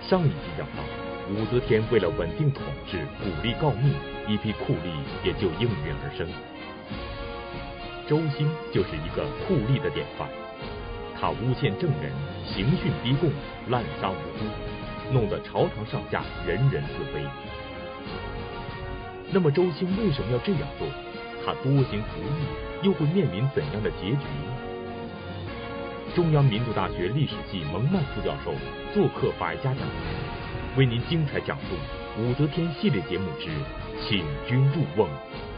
上一集讲到，武则天为了稳定统治，鼓励告密，一批酷吏也就应运而生。周兴就是一个酷吏的典范，他诬陷证人，刑讯逼供，滥杀无辜，弄得朝堂上下人人自危。那么周兴为什么要这样做？他多行不义，又会面临怎样的结局呢？中央民族大学历史系蒙曼副教授做客百家讲坛，为您精彩讲述武则天系列节目之请君入瓮。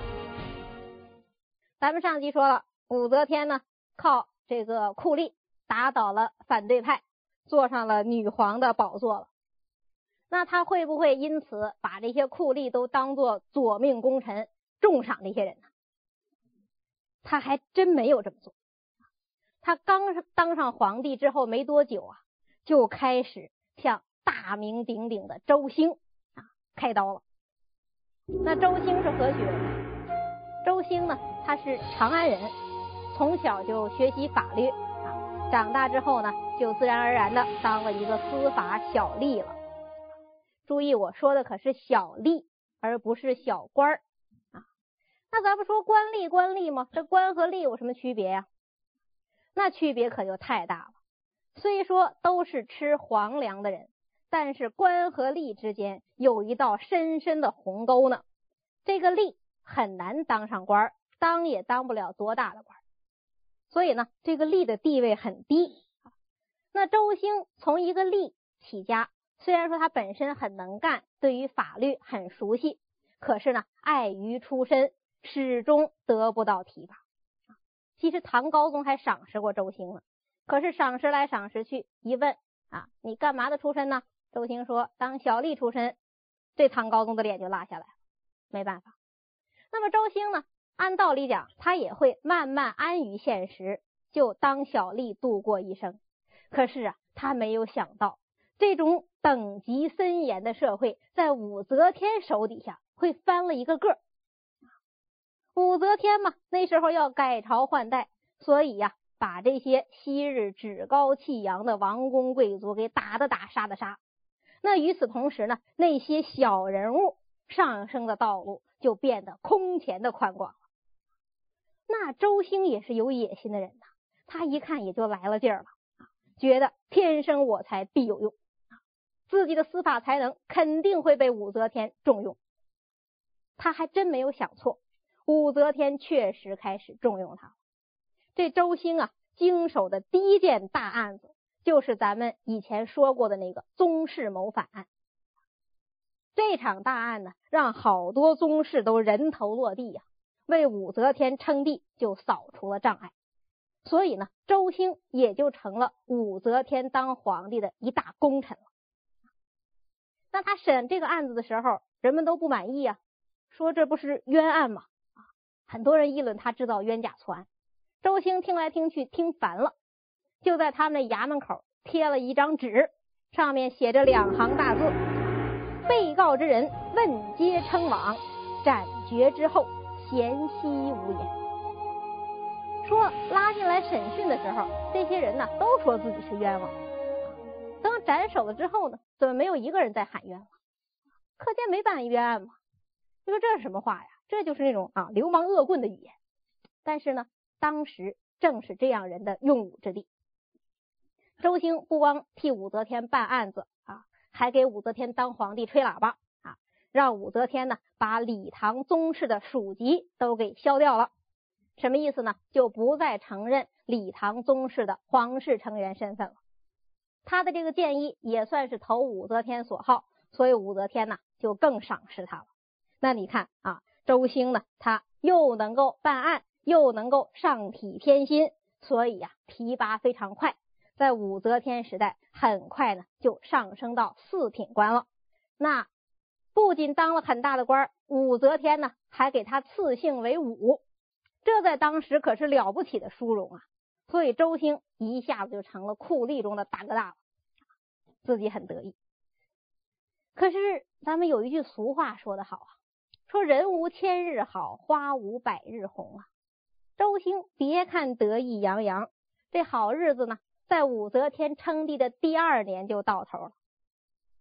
咱们上集说了，武则天呢靠这个酷吏打倒了反对派，坐上了女皇的宝座了。那他会不会因此把这些酷吏都当作左命功臣，重赏这些人呢？他还真没有这么做。他刚当上皇帝之后没多久啊，就开始向大名鼎鼎的周兴开刀了。那周兴是何许人？周兴呢，他是长安人，从小就学习法律长大之后呢，就自然而然的当了一个司法小吏了。注意，我说的可是小吏，而不是小官那咱不说官吏吗？这官和吏有什么区别呀？那区别可就太大了。虽说都是吃皇粮的人，但是官和吏之间有一道深深的鸿沟呢。这个吏很难当上官，当也当不了多大的官，所以呢，这个吏的地位很低。那周兴从一个吏起家，虽然说他本身很能干，对于法律很熟悉，可是呢，碍于出身，始终得不到提拔。其实唐高宗还赏识过周兴呢，可是赏识来赏识去，一问你干嘛的出身呢？周兴说当小吏出身，这唐高宗的脸就落下来了，没办法。那么周兴呢，按道理讲他也会慢慢安于现实，就当小吏度过一生。可是他没有想到这种等级森严的社会在武则天手底下会翻了一个个。武则天嘛，那时候要改朝换代，所以把这些昔日趾高气扬的王公贵族给打的打，杀的杀。那与此同时呢，那些小人物上升的道路就变得空前的宽广了。那周兴也是有野心的人他一看也就来了劲儿了觉得天生我材必有用自己的司法才能肯定会被武则天重用。他还真没有想错，武则天确实开始重用他。这周兴经手的第一件大案子就是咱们以前说过的那个宗室谋反案。这场大案呢，让好多宗室都人头落地为武则天称帝就扫除了障碍。所以呢，周兴也就成了武则天当皇帝的一大功臣了。那他审这个案子的时候，人们都不满意说这不是冤案吗？很多人议论他制造冤假错案。周兴听来听去听烦了，就在他们的衙门口贴了一张纸，上面写着2行大字：被告之人问皆称枉，斩决之后咸息无言。说拉进来审讯的时候，这些人都说自己是冤枉，等斩首了之后呢，怎么没有一个人在喊冤枉？可见没办冤案嘛。你说这是什么话呀？这就是那种流氓恶棍的语言。但是呢，当时正是这样人的用武之地。周兴不光替武则天办案子还给武则天当皇帝吹喇叭让武则天呢把李唐宗室的属籍都给消掉了。什么意思呢？就不再承认李唐宗室的皇室成员身份了。他的这个建议也算是投武则天所好，所以武则天呢就更赏识他了。那你看周兴呢，他又能够办案，又能够上体偏心，所以提拔非常快，在武则天时代很快呢就上升到4品官了。那不仅当了很大的官，武则天呢还给他赐姓为武，这在当时可是了不起的殊荣所以周兴一下子就成了酷吏中的大哥大了，自己很得意。可是咱们有一句俗话说得好说人无千日好，花无百日红周兴别看得意洋洋，这好日子呢在武则天称帝的第2年就到头了。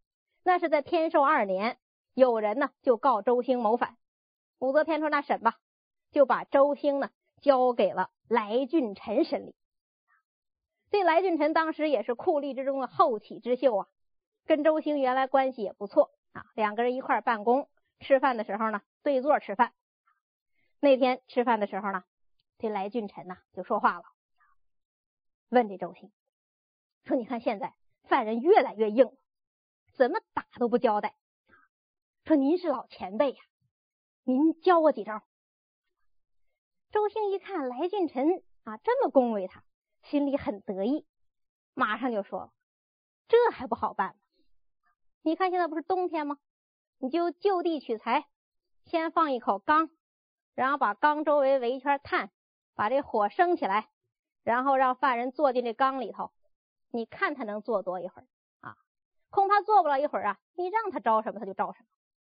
那是在天寿2年，有人呢就告周兴谋反。武则天说那审吧，就把周兴呢交给了来俊臣审理。这来俊臣当时也是酷吏之中的后起之秀啊，跟周兴原来关系也不错啊，两个人一块办公，吃饭的时候呢对坐吃饭。那天吃饭的时候呢，这来俊臣呢就说话了，问这周兴说，你看现在犯人越来越硬了，怎么打都不交代，说您是老前辈呀，您教我几招。周兴一看来俊臣啊这么恭维他，心里很得意，马上就说了，这还不好办吗？你看现在不是冬天吗？你就就地取材，先放一口缸，然后把缸周围围一圈炭，把这火升起来，然后让犯人坐进这缸里头，你看他能坐多一会儿啊？恐怕坐不了一会儿啊，你让他招什么他就招什么。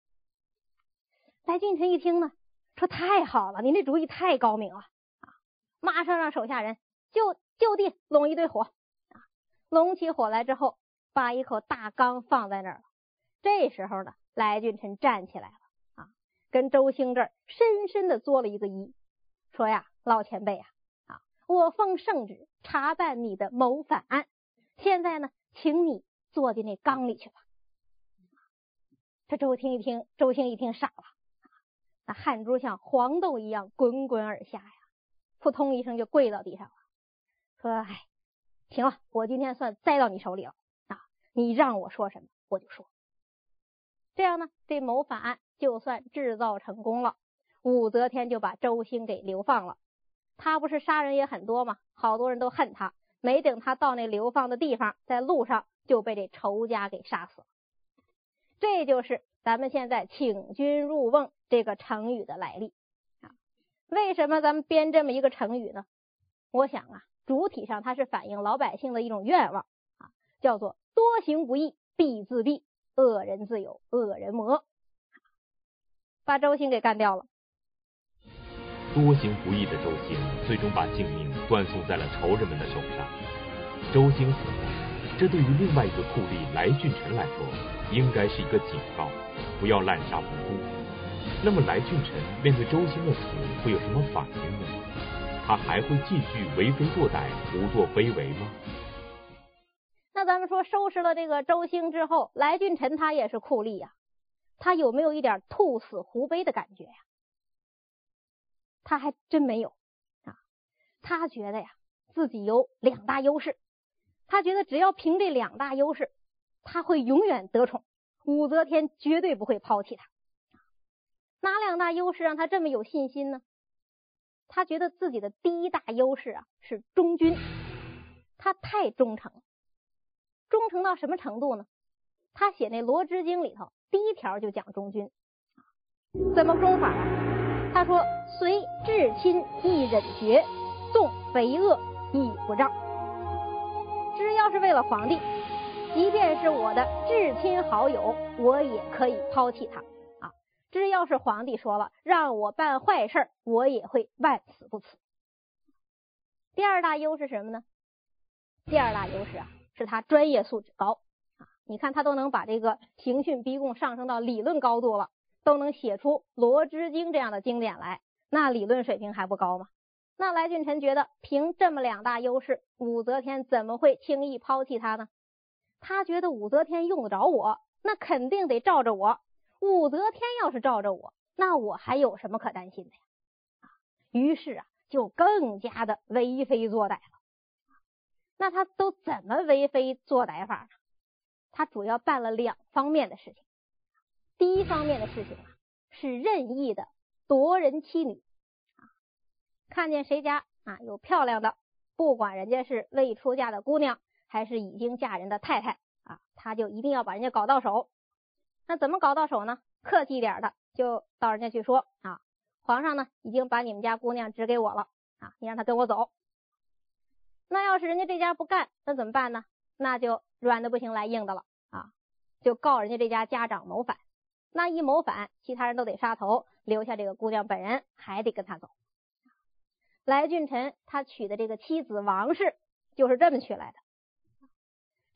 来俊臣一听呢，说太好了，您这主意太高明了啊！马上让手下人就地拢一堆火啊，拢起火来之后，把一口大缸放在那儿了。这时候呢，来俊臣站起来了啊，跟周兴这儿深深的作了一个揖，说呀，老前辈啊，我奉圣旨查办你的谋反案，现在呢，请你坐进那缸里去吧。这周兴一听傻了，那汗珠像黄豆一样滚滚而下呀，扑通一声就跪到地上了，说哎，行了，我今天算栽到你手里了啊，你让我说什么我就说。这样呢，这谋反案就算制造成功了，武则天就把周兴给流放了。他不是杀人也很多吗？好多人都恨他，没等他到那流放的地方，在路上就被这仇家给杀死了。这就是咱们现在请君入瓮这个成语的来历啊。为什么咱们编这么一个成语呢？我想啊，主体上它是反映老百姓的一种愿望啊，叫做多行不义必自毙，恶人自有恶人磨，把周兴给干掉了。 多行不义的周兴最终把性命断送在了仇人们的手上。周兴死了，这对于另外一个酷吏来俊臣来说，应该是一个警告，不要滥杀无辜。那么来俊臣面对周兴的死会有什么反应呢？他还会继续为非作歹，胡作非为吗？ 那咱们说收拾了这个周兴之后，来俊臣他也是酷吏呀，他有没有一点兔死狐悲的感觉呀？他还真没有啊，他觉得呀自己有2大优势，他觉得只要凭这2大优势，他会永远得宠，武则天绝对不会抛弃他。哪2大优势让他这么有信心呢？他觉得自己的第一大优势啊是忠君，他太忠诚了。忠诚到什么程度呢？他写那《罗织经》里头第1条就讲忠君，怎么忠法啊？他说随至亲亦忍绝，纵肥恶亦不让。只要是为了皇帝，即便是我的至亲好友，我也可以抛弃他啊！只要是皇帝说了让我办坏事，我也会万死不辞。第2大优势是什么呢？第2大优势啊是他专业素质高啊！你看他都能把这个刑讯逼供上升到理论高度了，都能写出《罗织经》这样的经典来，那理论水平还不高吗？那来俊臣觉得凭这么2大优势，武则天怎么会轻易抛弃他呢？他觉得武则天用得着我，那肯定得罩着我。武则天要是罩着我，那我还有什么可担心的呀？于是啊，就更加的为非作歹了。那他都怎么为非作歹法呢？他主要办了2方面的事情。第一方面的事情啊，是任意的夺人妻女啊，看见谁家啊有漂亮的，不管人家是未出嫁的姑娘还是已经嫁人的太太啊，他就一定要把人家搞到手。那怎么搞到手呢？客气一点的，就到人家去说啊，皇上呢已经把你们家姑娘指给我了啊，你让他跟我走。那要是人家这家不干，那怎么办呢？那就软的不行来硬的了啊，就告人家这家家长谋反。那一谋反，其他人都得杀头，留下这个姑娘本人还得跟他走。来俊臣他娶的这个妻子王氏就是这么娶来的。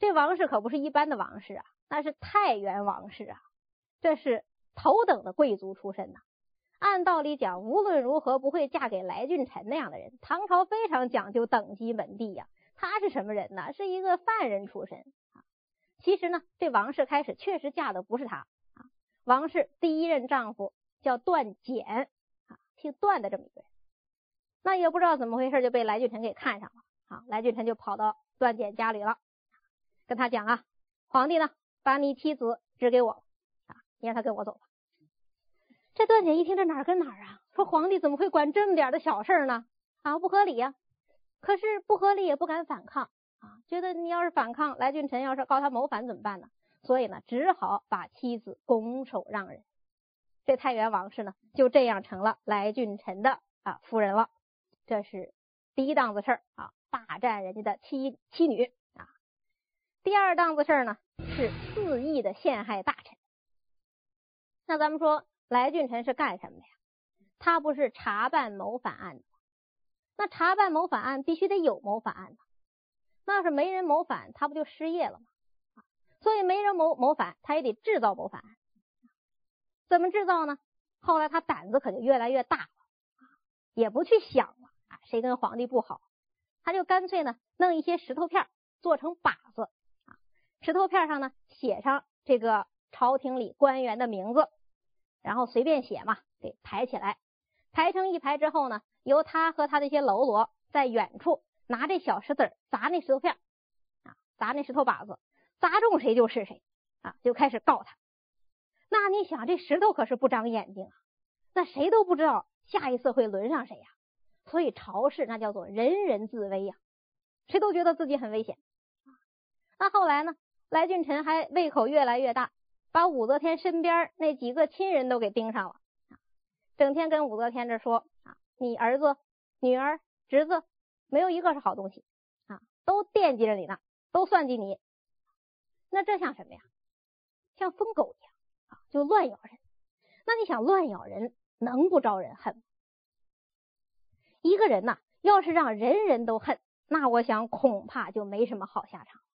这王氏可不是一般的王氏啊，那是太原王氏啊，这是头等的贵族出身呐。按道理讲，无论如何不会嫁给来俊臣那样的人。唐朝非常讲究等级门第呀。他是什么人呢？是一个犯人出身啊。其实呢，这王氏开始确实嫁的不是他啊。王氏第一任丈夫叫段简啊，姓段的这么一个人。那也不知道怎么回事，就被来俊臣给看上了啊。来俊臣就跑到段简家里了，跟他讲啊，皇帝呢把你妻子指给我啊，你让他跟我走吧。这段简一听，这哪儿跟哪儿啊？说皇帝怎么会管这么点的小事呢？啊，不合理呀。可是不合理也不敢反抗啊，觉得你要是反抗，来俊臣要是告他谋反怎么办呢？所以呢，只好把妻子拱手让人。这太原王氏呢，就这样成了来俊臣的夫人了。这是第一档子事儿啊，霸占人家的妻女啊。第二档子事儿呢，是肆意的陷害大臣。那咱们说来俊臣是干什么的呀？他不是查办谋反案的。那查办谋反案必须得有谋反案的，那要是没人谋反，他不就失业了吗？所以没人谋反，他也得制造谋反案。怎么制造呢？后来他胆子可就越来越大了，也不去想了啊，谁跟皇帝不好，他就干脆呢弄一些石头片做成靶子啊，石头片上呢写上这个朝廷里官员的名字，然后随便写嘛，给排起来，排成一排之后呢，由他和他这些喽啰在远处拿这小石子砸那石头片啊，砸那石头靶子，砸中谁就是谁啊，就开始告他。那你想，这石头可是不长眼睛啊，那谁都不知道下一次会轮上谁呀。所以朝事那叫做人人自危呀，谁都觉得自己很危险。那后来呢，来俊臣还胃口越来越大，把武则天身边那几个亲人都给盯上了，整天跟武则天这说啊，你儿子、女儿、侄子没有一个是好东西啊，都惦记着你呢，都算计你。那这像什么呀？像疯狗一样啊，就乱咬人。那你想乱咬人能不招人恨吗？一个人呐，要是让人人都恨，那我想恐怕就没什么好下场。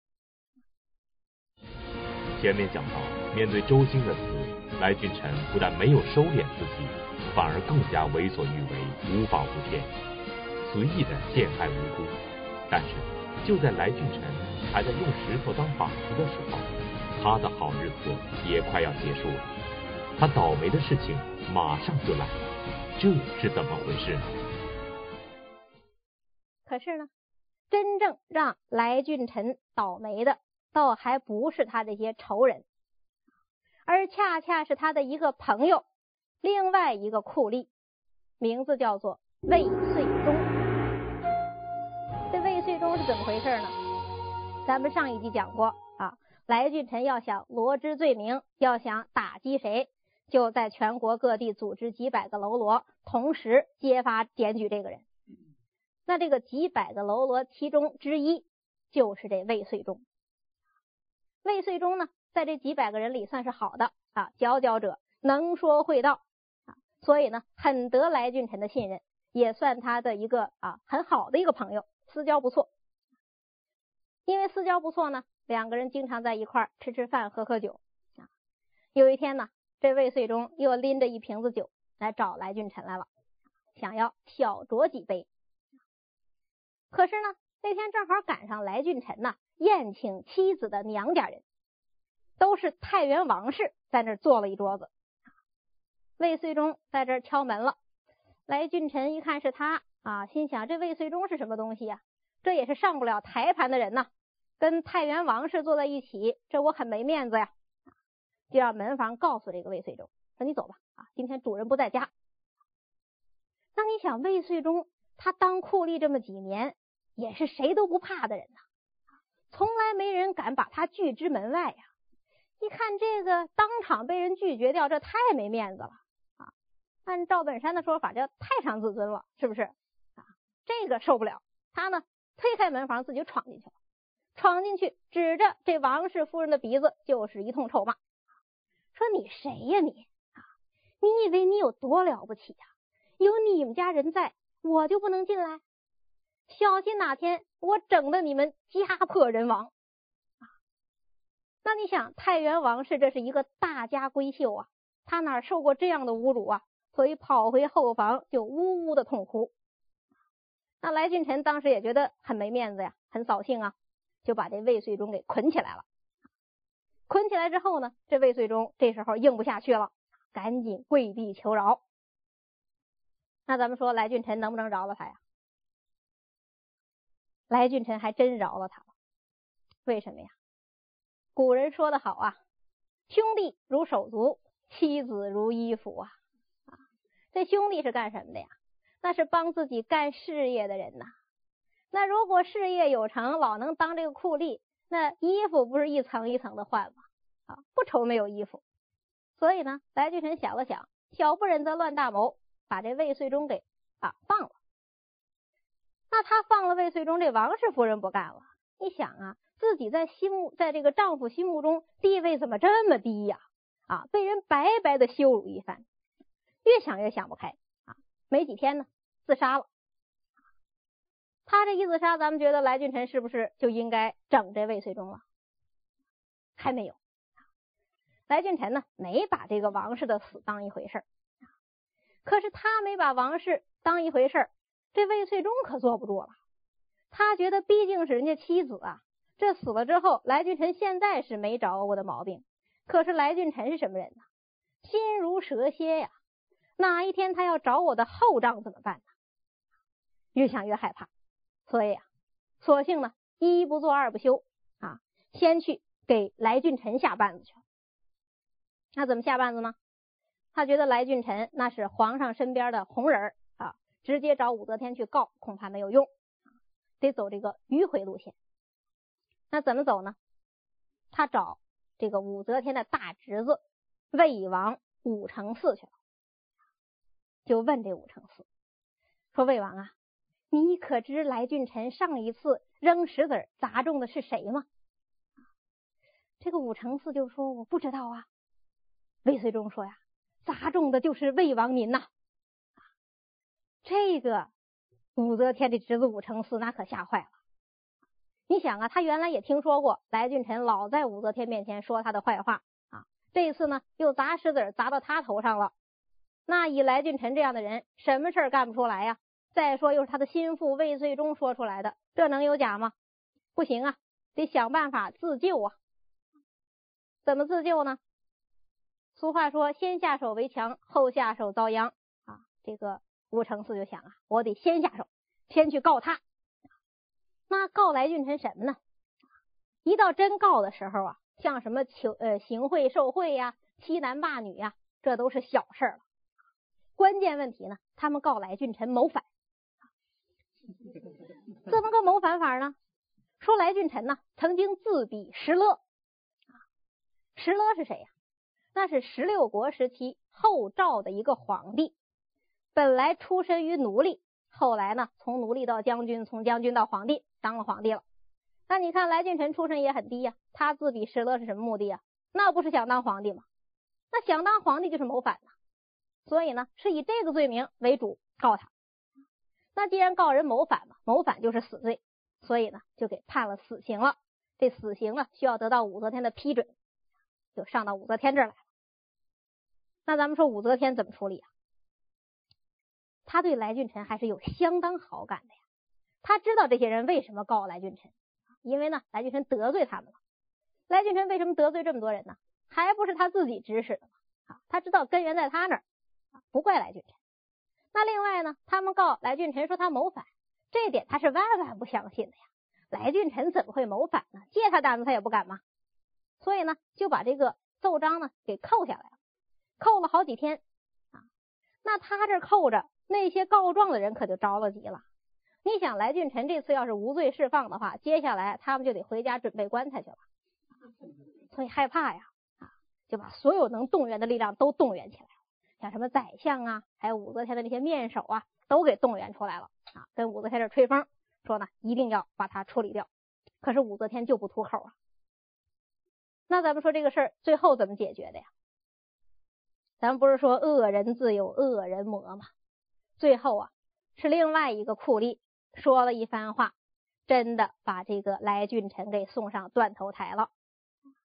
前面讲到，面对周兴的死，来俊臣不但没有收敛自己，反而更加为所欲为，无法无天，随意的陷害无辜。但是就在来俊臣还在用石头当靶子的时候，他的好日子也快要结束了。他倒霉的事情马上就来了，这是怎么回事呢？ 可是呢，真正让来俊臣倒霉的倒还不是他这些仇人，而恰恰是他的一个朋友，另外一个酷吏，名字叫做魏遂忠。这魏遂忠是怎么回事呢？咱们上一集讲过啊，来俊臣要想罗织罪名，要想打击谁，就在全国各地组织几百个喽啰，同时揭发检举这个人。那这个几百个喽啰其中之一就是这魏遂忠。魏遂忠呢，在这几百个人里算是好的啊，佼佼者，能说会道啊，所以呢很得来俊臣的信任，也算他的一个很好的一个朋友，私交不错。因为私交不错呢，两个人经常在一块吃吃饭，喝喝酒啊。有一天呢，这魏遂忠又拎着一瓶子酒来找来俊臣来了，想要小酌几杯。可是呢，那天正好赶上来俊臣宴请妻子的娘家人，都是太原王氏，在那儿坐了一桌子。魏遂忠在这儿敲门了，来俊臣一看是他啊，心想这魏遂忠是什么东西呀？这也是上不了台盘的人呐，跟太原王氏坐在一起，这我很没面子呀。就让门房告诉这个魏遂忠说，你走吧啊，今天主人不在家。那你想，魏遂忠他当酷吏这么几年，也是谁都不怕的人呐，从来没人敢把他拒之门外呀。一看这个当场被人拒绝掉，这太没面子了啊！按赵本山的说法，叫太伤自尊了，是不是啊？这个受不了，他呢推开门房，自己闯进去了。闯进去，指着这王氏夫人的鼻子就是一通臭骂，说你谁呀你啊？你以为你有多了不起呀？有你们家人在，我就不能进来？小心哪天我整的你们家破人亡啊！ 那你想，太原王氏这是一个大家闺秀啊，她哪受过这样的侮辱啊？所以跑回后房就呜呜的痛哭。那来俊臣当时也觉得很没面子呀，很扫兴啊，就把这魏遂忠给捆起来了。捆起来之后呢，这魏遂忠这时候硬不下去了，赶紧跪地求饶。那咱们说来俊臣能不能饶了他呀？来俊臣还真饶了他了。为什么呀？古人说得好啊，兄弟如手足，妻子如衣服啊。这兄弟是干什么的呀？那是帮自己干事业的人呐。那如果事业有成，老能当这个酷吏，那衣服不是一层一层的换吗？不愁没有衣服。所以呢，来俊臣想了想，小不忍则乱大谋，把这魏遂忠给放了。那他放了魏遂忠，这王氏夫人不干了。你想啊，自己在这个丈夫心目中地位怎么这么低呀？被人白白的羞辱一番，越想越想不开没几天呢，自杀了。他这一自杀，咱们觉得来俊臣是不是就应该整这魏遂忠了？还没有。来俊臣呢，没把这个王氏的死当一回事，可是他没把王氏当一回事，这魏遂忠可坐不住了。他觉得毕竟是人家妻子啊，这死了之后，来俊臣现在是没找我的毛病，可是来俊臣是什么人呢？心如蛇蝎呀，哪一天他要找我的后账怎么办呢？越想越害怕，所以索性呢，一不做二不休先去给来俊臣下绊子去了。那怎么下绊子呢？他觉得来俊臣那是皇上身边的红人直接找武则天去告恐怕没有用，得走这个迂回路线。那怎么走呢？他找这个武则天的大侄子魏王武承嗣去了，就问这武承嗣说：“魏王啊，你可知来俊臣上一次扔石子砸中的是谁吗？”这个武承嗣就说：“我不知道啊。”魏遂忠说呀：“砸中的就是魏王您呐。”这个武则天的侄子武承嗣那可吓坏了。你想他原来也听说过来俊臣老在武则天面前说他的坏话这一次呢又砸石子砸到他头上了。那以来俊臣这样的人，什么事干不出来呀？再说又是他的心腹魏遂忠说出来的，这能有假吗？不行得想办法自救怎么自救呢？俗话说，先下手为强，后下手遭殃这个武承嗣就想我得先下手，先去告他。那告来俊臣什么呢？一到真告的时候像什么行贿受贿欺男霸女这都是小事了。关键问题呢，他们告来俊臣谋反。怎么个谋反法呢？说来俊臣曾经自比石勒石勒是谁呀？那是16国时期后赵的一个皇帝，本来出身于奴隶，后来呢从奴隶到将军，从将军到皇帝，当了皇帝了。那你看来俊臣出身也很低他自比石勒是什么目的那不是想当皇帝吗？那想当皇帝就是谋反所以呢是以这个罪名为主告他。那既然告人谋反谋反就是死罪，所以呢就给判了死刑了。这死刑需要得到武则天的批准，就上到武则天这儿来了。那咱们说武则天怎么处理他对来俊臣还是有相当好感的呀。他知道这些人为什么告来俊臣，因为呢来俊臣得罪他们了。来俊臣为什么得罪这么多人呢？还不是他自己指使的吗？他知道根源在他那儿不怪来俊臣。那另外呢，他们告来俊臣说他谋反，这点他是万万不相信的呀。来俊臣怎么会谋反呢？借他胆子他也不敢嘛。所以呢就把这个奏章呢给扣下来了，扣了好几天那他这扣着，那些告状的人可就着了急了。你想来俊臣这次要是无罪释放的话，接下来他们就得回家准备棺材去了，所以害怕呀就把所有能动员的力量都动员起来了，像什么宰相还有武则天的那些面首都给动员出来了跟武则天这吹风，说呢一定要把他处理掉。可是武则天就不吐口那咱们说这个事儿最后怎么解决的呀？咱们不是说恶人自有恶人磨吗？最后是另外一个酷吏说了一番话，真的把这个来俊臣给送上断头台了。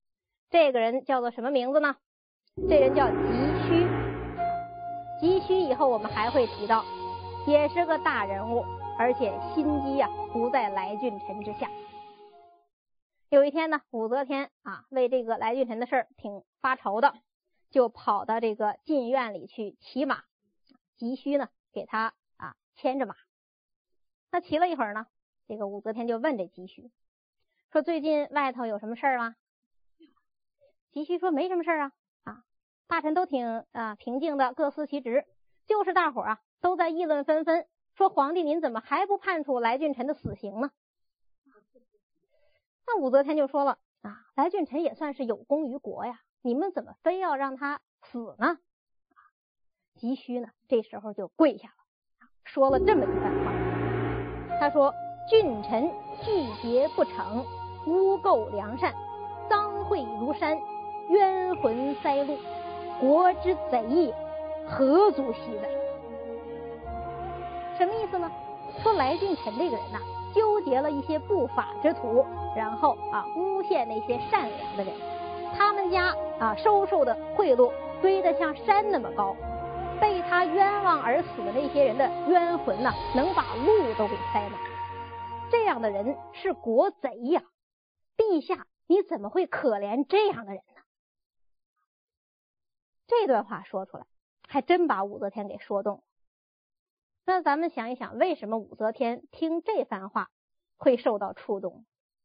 这个人叫做什么名字呢？这人叫急须。急须以后我们还会提到，也是个大人物，而且心机不在来俊臣之下。有一天呢，武则天为这个来俊臣的事儿挺发愁的，就跑到这个禁院里去骑马。急须呢给他牵着马。那骑了一会儿呢，这个武则天就问这急须说：“最近外头有什么事儿吗？”急须说：“没什么事儿大臣都挺平静的，各司其职，就是大伙儿都在议论纷纷，说皇帝您怎么还不判处来俊臣的死刑呢？”那武则天就说了来俊臣也算是有功于国呀，你们怎么非要让他死呢？急须呢这时候就跪下了，说了这么一番话。他说：“俊臣拒节不惩，污垢良善，赃贿如山，冤魂塞路，国之贼也，何足惜哉？”什么意思呢？说来俊臣这个人纠结了一些不法之徒，然后诬陷那些善良的人，他们家收受的贿赂堆得像山那么高，被他冤枉而死的那些人的冤魂能把路都给塞满。这样的人是国贼呀！陛下你怎么会可怜这样的人呢？这段话说出来，还真把武则天给说动了。那咱们想一想，为什么武则天听这番话会受到触动？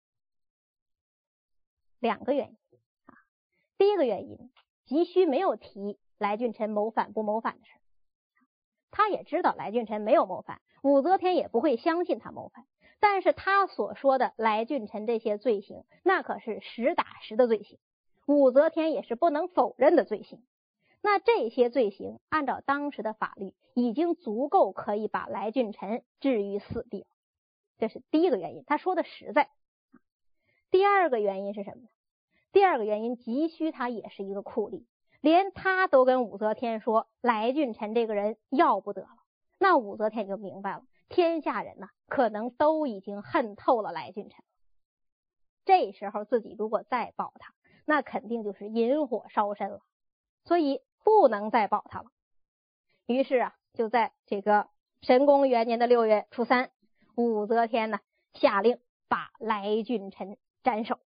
两个原因第一个原因，急须没有提来俊臣谋反不谋反的事，他也知道来俊臣没有谋反，武则天也不会相信他谋反，但是他所说的来俊臣这些罪行，那可是实打实的罪行，武则天也是不能否认的罪行。那这些罪行按照当时的法律已经足够可以把来俊臣置于死地了，这是第一个原因，他说的实在。第二个原因是什么呢？第二个原因，急须他也是一个酷吏，连他都跟武则天说来俊臣这个人要不得了，那武则天就明白了，天下人可能都已经恨透了来俊臣了。这时候自己如果再保他，那肯定就是引火烧身了，所以不能再保他了。于是就在这个神功元年的6月初3，武则天下令把来俊臣斩首。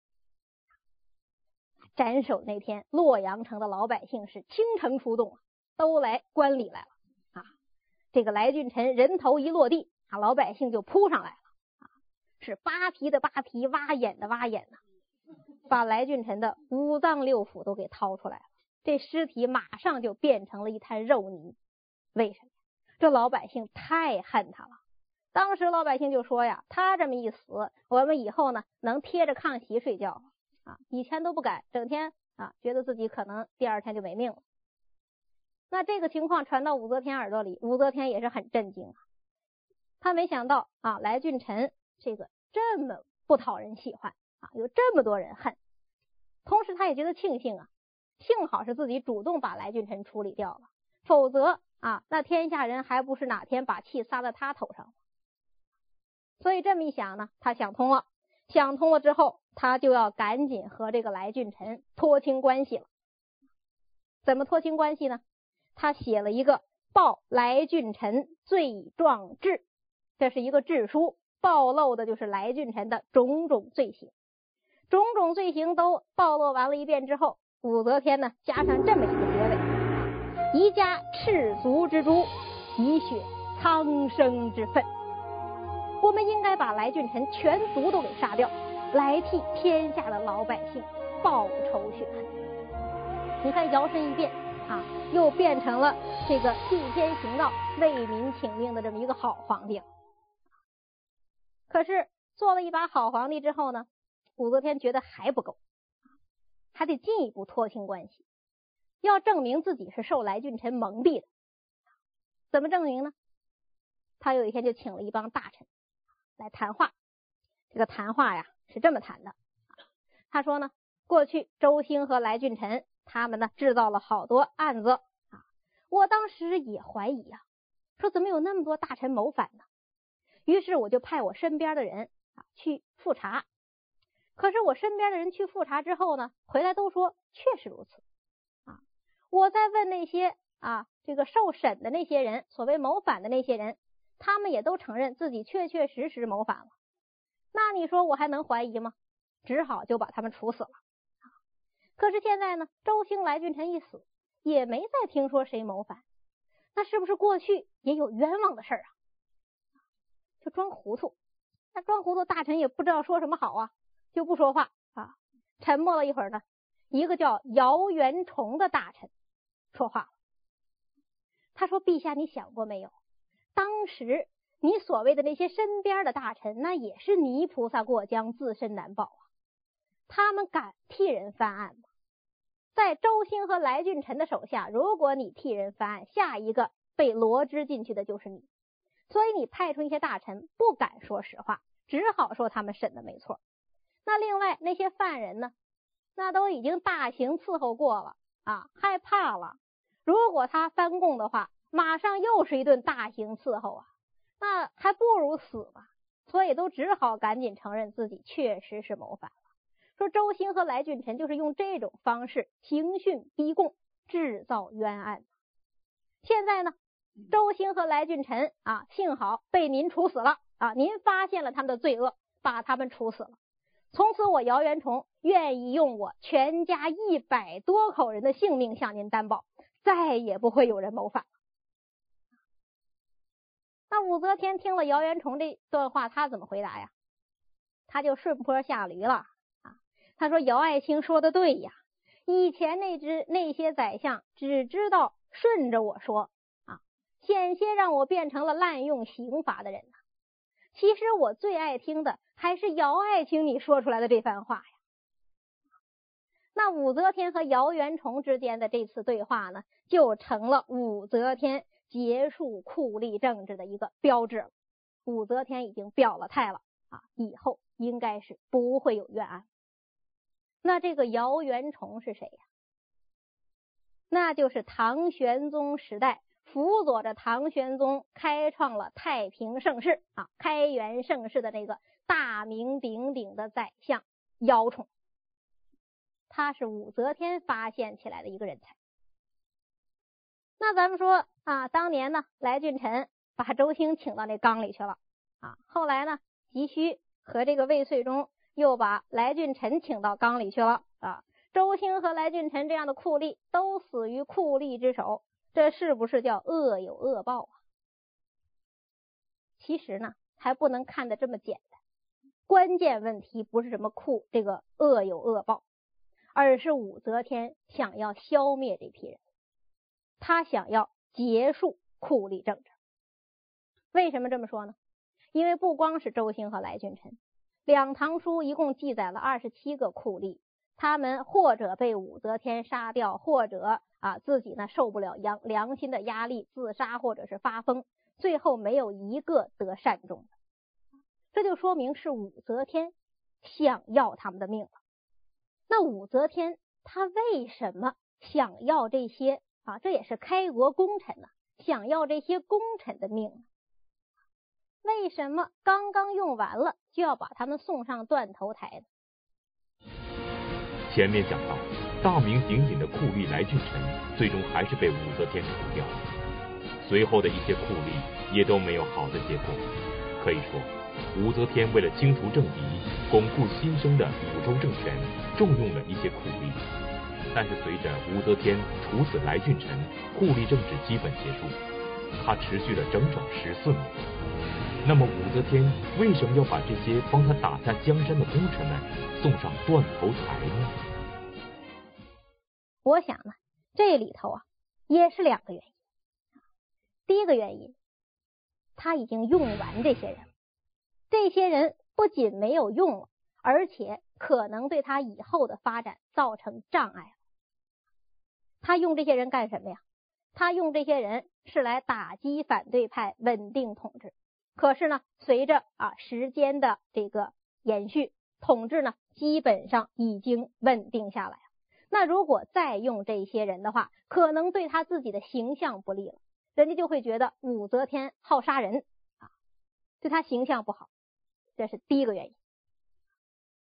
斩首那天，洛阳城的老百姓是倾城出动，都来观礼来了这个来俊臣人头一落地老百姓就扑上来了是扒皮的扒皮，挖眼的挖眼把来俊臣的五脏六腑都给掏出来了，这尸体马上就变成了一滩肉泥。为什么？这老百姓太恨他了。当时老百姓就说呀，他这么一死，我们以后能贴着炕席睡觉以前都不敢，整天觉得自己可能第二天就没命了。那这个情况传到武则天耳朵里，武则天也是很震惊他没想到来俊臣这个这么不讨人喜欢有这么多人恨。同时他也觉得庆幸幸好是自己主动把来俊臣处理掉了，否则那天下人还不是哪天把气撒在他头上。所以这么一想他想通了。想通了之后，他就要赶紧和这个来俊臣脱清关系了。怎么脱清关系呢？他写了一个报来俊臣罪状志，这是一个志书，暴露的就是来俊臣的种种罪行。种种罪行都暴露完了一遍之后，武则天加上这么一个结尾：宜加赤足之诛，以雪苍生之愤。我们应该把来俊臣全族都给杀掉，来替天下的老百姓报仇雪恨。你看摇身一变又变成了这个替天行道、为民请命的这么一个好皇帝了。可是做了一把好皇帝之后呢，武则天觉得还不够，还得进一步脱清关系，要证明自己是受来俊臣蒙蔽的。怎么证明呢？他有一天就请了一帮大臣来谈话。这个谈话是这么谈的。他说呢，过去周兴和来俊臣他们制造了好多案子我当时也怀疑说怎么有那么多大臣谋反呢？于是我就派我身边的人去复查。 可是我身边的人去复查之后呢，回来都说确实如此啊。我在问那些这个受审的那些人，所谓谋反的那些人，他们也都承认自己确确实实谋反了。那你说我还能怀疑吗？只好就把他们处死了。可是现在呢，周兴、来俊臣一死，也没再听说谁谋反，那是不是过去也有冤枉的事啊？就装糊涂。那装糊涂，大臣也不知道说什么好啊，就不说话啊。沉默了一会儿呢，一个叫姚元崇的大臣说话了。他说：陛下，你想过没有，当时你所谓的那些身边的大臣，那也是泥菩萨过江，自身难保啊。他们敢替人翻案吗？在周兴和来俊臣的手下，如果你替人翻案，下一个被罗织进去的就是你。所以你派出一些大臣不敢说实话，只好说他们审的没错。那另外那些犯人呢，那都已经大刑伺候过了害怕了。如果他翻供的话，马上又是一顿大刑伺候啊，那还不如死吧。所以都只好赶紧承认自己确实是谋反了。说周兴和来俊臣就是用这种方式刑讯逼供，制造冤案。现在呢，周兴和来俊臣幸好被您处死了您发现了他们的罪恶，把他们处死了。从此我姚元崇愿意用我全家100多口人的性命向您担保，再也不会有人谋反了。那武则天听了姚元崇这段话，他怎么回答呀？他就顺坡下驴了他说：姚爱卿说的对呀，以前那些宰相只知道顺着我说险些让我变成了滥用刑罚的人呢。其实我最爱听的还是姚爱卿你说出来的这番话呀。那武则天和姚元崇之间的这次对话呢，就成了武则天结束酷吏政治的一个标志了。武则天已经表了态了以后应该是不会有冤案。那这个姚元崇是谁呀？那就是唐玄宗时代辅佐着唐玄宗开创了太平盛世开元盛世的那个大名鼎鼎的宰相姚崇。他是武则天发现起来的一个人才。那咱们说当年呢，来俊臣把周兴请到那缸里去了后来呢，急需和这个魏遂忠又把来俊臣请到缸里去了周兴和来俊臣这样的酷吏都死于酷吏之手，这是不是叫恶有恶报其实呢，还不能看得这么简单。关键问题不是什么这个恶有恶报，而是武则天想要消灭这批人，他想要结束酷吏政治。为什么这么说呢？因为不光是周兴和来俊臣，两唐书一共记载了27个酷吏，他们或者被武则天杀掉，或者自己呢受不了良心的压力自杀，或者是发疯，最后没有一个得善终的。这就说明是武则天想要他们的命了。那武则天她为什么想要这些这也是开国功臣想要这些功臣的命呢？为什么刚刚用完了就要把他们送上断头台呢？ 前面讲到，大名鼎鼎的酷吏来俊臣最终还是被武则天除掉了，随后的一些酷吏也都没有好的结果。可以说，武则天为了清除政敌，巩固新生的武周政权，重用了一些酷吏。但是随着武则天处死来俊臣，酷吏政治基本结束，它持续了整整14年。那么武则天为什么要把这些帮他打下江山的功臣们送上断头台呢？ 我想呢，这里头也是2个原因。第一个原因，他已经用完这些人，这些人不仅没有用了，而且可能对他以后的发展造成障碍。他用这些人干什么呀？他用这些人是来打击反对派，稳定统治。可是呢，随着时间的这个延续，统治呢基本上已经稳定下来了。那如果再用这些人的话，可能对他自己的形象不利了，人家就会觉得武则天好杀人对他形象不好，这是第一个原因。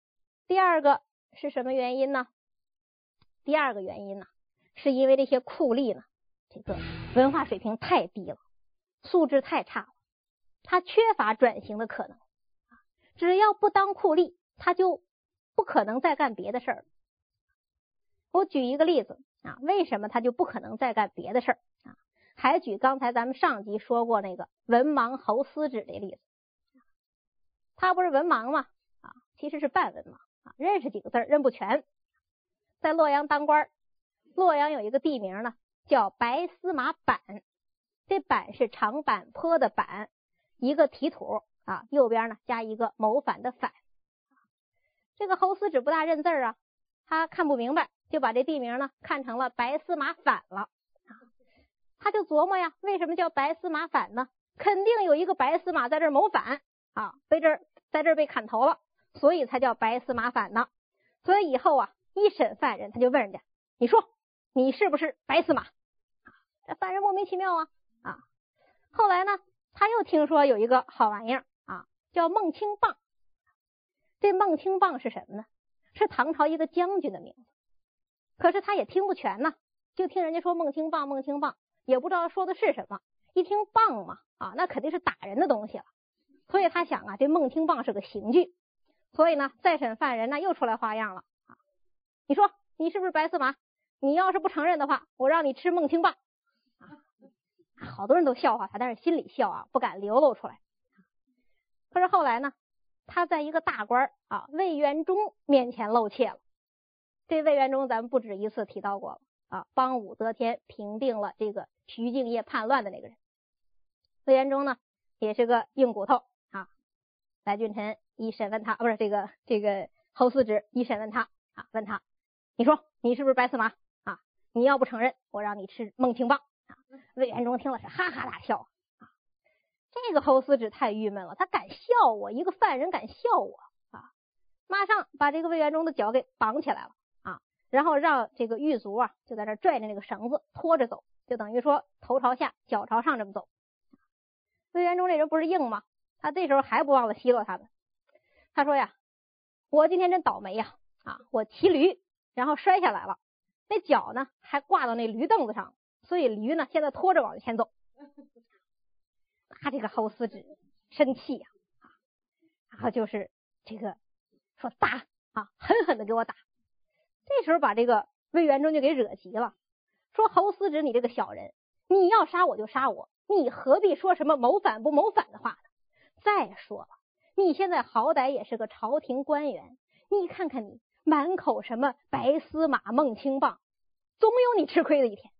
第二个是什么原因呢？第二个原因呢，是因为这些酷吏呢，这个文化水平太低了，素质太差了，他缺乏转型的可能。只要不当酷吏，他就不可能再干别的事儿。我举一个例子啊，为什么他就不可能再干别的事儿啊？还举刚才咱们上集说过那个文盲侯思止的例子。他不是文盲吗？啊，其实是半文盲啊，认识几个字认不全。在洛阳当官，洛阳有一个地名呢，叫白司马坂。这坂是长坂坡的坂，一个提土啊，右边呢加一个谋反的反。这个侯思止不大认字啊，他看不明白，就把这地名呢看成了白司马反了。他就琢磨呀，为什么叫白司马反呢？肯定有一个白司马在这儿谋反啊，在这儿被砍头了，所以才叫白司马反呢。所以以后啊，一审犯人他就问人家，你说你是不是白司马？这犯人莫名其妙啊。后来呢，他又听说有一个好玩意儿啊，叫孟清棒。这孟清棒是什么呢？是唐朝一个将军的名字。可是他也听不全呢，就听人家说孟清棒，孟清棒，也不知道说的是什么。一听棒嘛，啊，那肯定是打人的东西了。所以他想啊，这孟清棒是个刑具。所以呢，再审犯人呢又出来花样了啊！你说你是不是白司马？你要是不承认的话，我让你吃孟清棒。好多人都笑话他，但是心里笑啊，不敢流露出来。可是后来呢，他在一个大官啊魏元忠面前露怯了。这魏元忠咱们不止一次提到过了啊，帮武则天平定了这个徐敬业叛乱的那个人。魏元忠呢也是个硬骨头啊。来俊臣一审问他，不是这个侯思止一审问他啊，问他，你说你是不是白司马啊？你要不承认，我让你吃孟清棒。魏元忠听了是哈哈大笑啊！这个侯思止太郁闷了，他敢笑我，一个犯人敢笑我啊！马上把这个魏元忠的脚给绑起来了啊，然后让这个狱卒啊就在这拽着那个绳子拖着走，就等于说头朝下脚朝上这么走。魏元忠这人不是硬吗？他这时候还不忘了奚落他们。他说呀，我今天真倒霉呀啊！我骑驴然后摔下来了，那脚呢还挂到那驴凳子上，所以驴呢现在拖着往前走。那这个侯思止生气呀然后就是这个说打啊，狠狠的给我打。这时候把这个魏元忠就给惹急了，说侯思止你这个小人，你要杀我就杀我，你何必说什么谋反不谋反的话呢？再说了，你现在好歹也是个朝廷官员，你看看你满口什么白司马孟清棒，总有你吃亏的一天。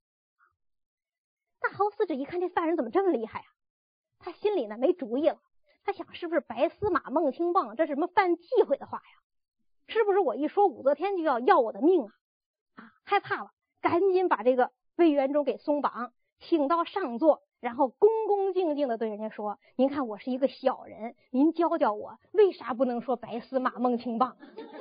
那侯思止一看这犯人怎么这么厉害啊，他心里呢没主意了。他想是不是白司马孟清棒这是什么犯忌讳的话呀？是不是我一说武则天就要我的命啊？害怕了，赶紧把这个魏元忠给松绑，请到上座，然后恭恭敬敬的对人家说，您看我是一个小人，您教教我为啥不能说白司马孟清棒。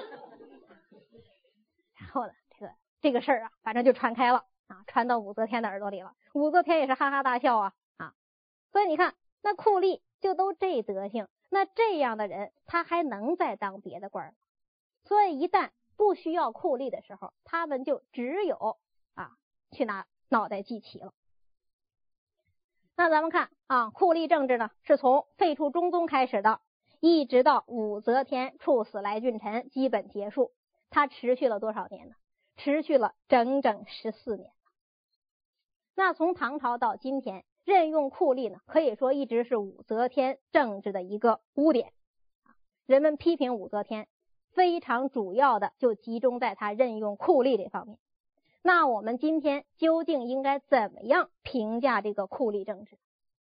然后呢这个事儿啊反正就传开了啊，传到武则天的耳朵里了。武则天也是哈哈大笑啊。所以你看那酷吏就都这德行，那这样的人他还能再当别的官？所以一旦不需要酷吏的时候，他们就只有去拿脑袋记齐了。那咱们看酷吏政治呢是从废除中宗开始的，一直到武则天处死来俊臣基本结束。它持续了多少年呢？持续了整整14年。那从唐朝到今天，任用酷吏呢可以说一直是武则天政治的一个污点。人们批评武则天非常主要的就集中在她任用酷吏这方面。那我们今天究竟应该怎么样评价这个酷吏政治？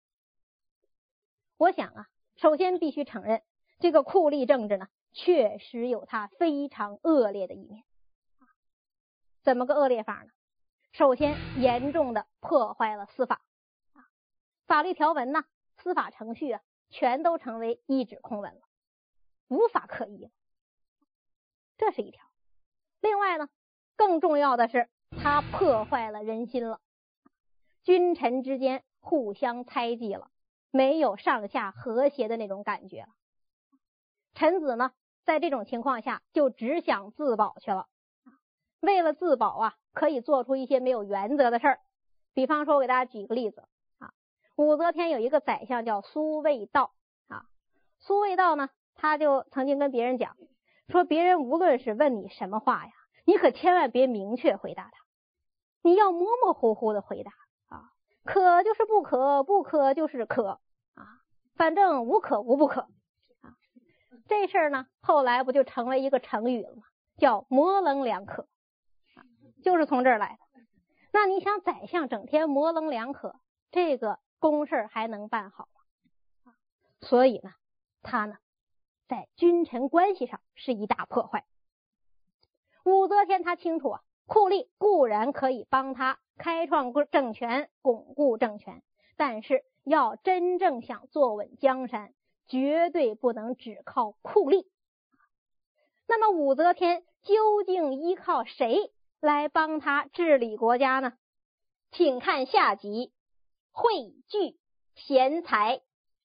我想首先必须承认，这个酷吏政治呢确实有它非常恶劣的一面。怎么个恶劣法呢？首先严重的破坏了司法法律条文呢，司法程序全都成为一纸空文了，无法可依了，这是一条。另外呢，更重要的是它破坏了人心了，君臣之间互相猜忌了，没有上下和谐的那种感觉了。臣子呢在这种情况下就只想自保去了。为了自保啊，可以做出一些没有原则的事儿。比方说，我给大家举个例子啊，武则天有一个宰相叫苏味道啊，苏味道呢，他就曾经跟别人讲说，别人无论是问你什么话呀，你可千万别明确回答他，你要模模糊糊的回答啊，可就是不可，不可就是可啊，反正无可无不可啊。这事儿呢，后来不就成为一个成语了吗？叫模棱两可啊，就是从这儿来的。那你想，宰相整天模棱两可，这个公事还能办好吗？所以呢，他呢，在君臣关系上是一大破坏。武则天她清楚啊，酷吏固然可以帮他开创政权，巩固政权，但是要真正想坐稳江山，绝对不能只靠酷吏。那么武则天究竟依靠谁来帮他治理国家呢？请看下集汇聚贤才。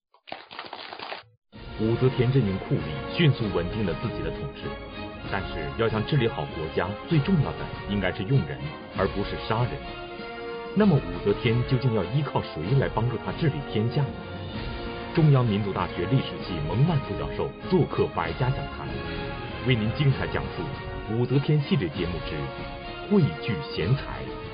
武则天任用酷吏，迅速稳定了自己的统治。但是要想治理好国家，最重要的应该是用人，而不是杀人。那么武则天究竟要依靠谁来帮助她治理天下呢？中央民族大学历史系蒙曼副教授做客百家讲坛，为您精彩讲述武则天系列节目之汇聚贤才。